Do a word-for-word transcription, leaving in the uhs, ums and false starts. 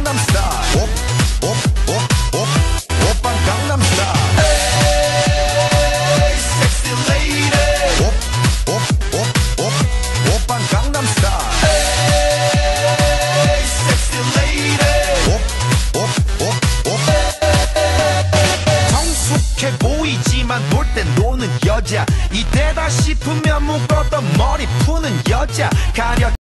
강남스타일 오빤 강남스타일 에이 섹시 레이디 오빤 강남스타일 에이 섹시 레이디 성숙해 보이지만 놀 땐 노는 여자 이때다 싶으면 묶었던 머리 푸는 여자 가려